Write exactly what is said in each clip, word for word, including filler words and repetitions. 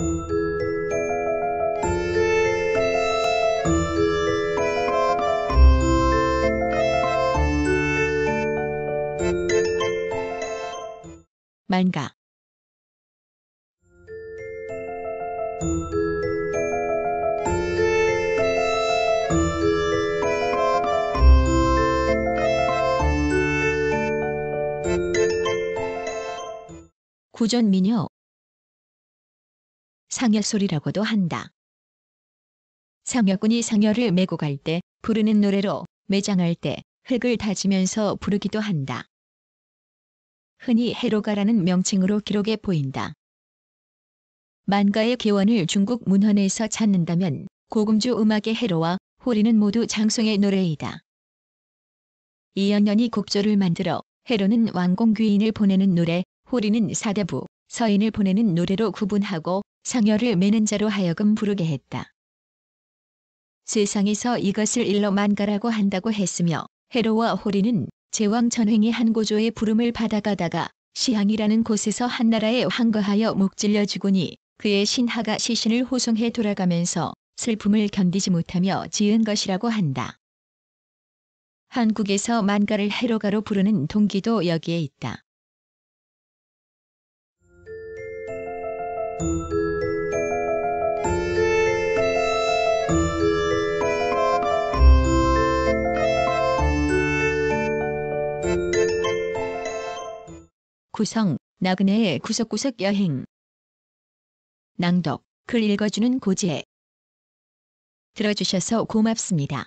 만가. 구전민요. 상여소리라고도 한다. 상여꾼이 상여를 메고 갈 때 부르는 노래로 매장할 때 흙을 다지면서 부르기도 한다. 흔히 해로가라는 명칭으로 기록에 보인다. 만가의 기원을 중국 문헌에서 찾는다면 고금주 음악의 해로와 호리는 모두 장송의 노래이다. 이연년이 곡조를 만들어 해로는 왕공귀인을 보내는 노래, 호리는 사대부, 서인을 보내는 노래로 구분하고 상여를 매는 자로 하여금 부르게 했다. 세상에서 이것을 일러 만가라고 한다고 했으며 해로와 호리는 제왕 전횡이 한 고조의 부름을 받아가다가 시항이라는 곳에서 한나라에 항거하여 목질려 죽으니 그의 신하가 시신을 호송해 돌아가면서 슬픔을 견디지 못하며 지은 것이라고 한다. 한국에서 만가를 해로가로 부르는 동기도 여기에 있다. 구성, 나그네의 구석구석 여행. 낭독, 글 읽어주는 고지혜. 들어주셔서 고맙습니다.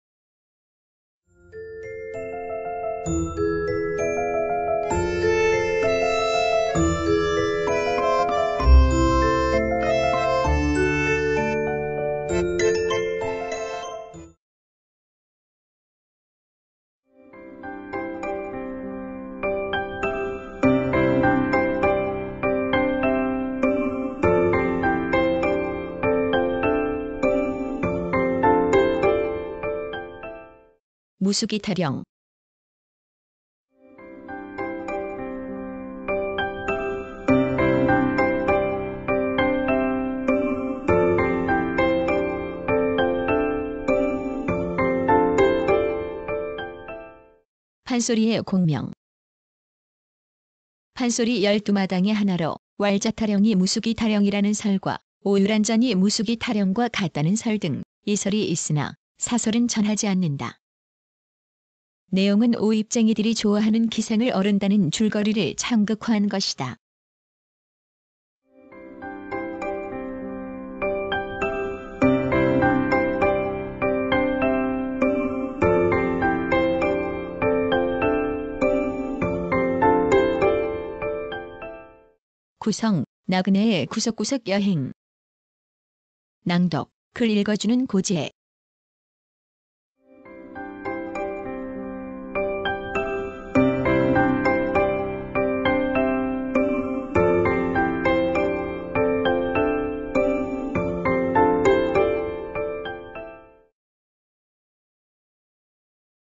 무수기 타령. 판소리의 공명. 판소리 열두 마당의 하나로 왈자 타령이 무수기 타령이라는 설과 오유란전이 무수기 타령과 같다는 설 등 이설이 있으나 사설은 전하지 않는다. 내용은 오입쟁이들이 좋아하는 기생을 어른다는 줄거리를 참극화한 것이다. 구성, 나그네의 구석구석 여행. 낭독, 글 읽어주는 고지혜.